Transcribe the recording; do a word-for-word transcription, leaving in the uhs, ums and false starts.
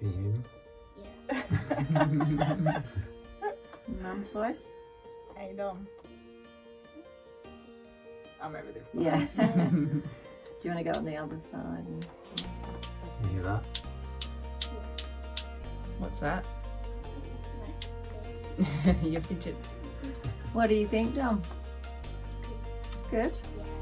Can you hear me? Yeah. Mum's voice? Hey, Dom. I'm over this side. Yeah. Do you want to go on the other side? And... You hear that? What's that? Your fidget. What do you think, Dom? Good? Yeah.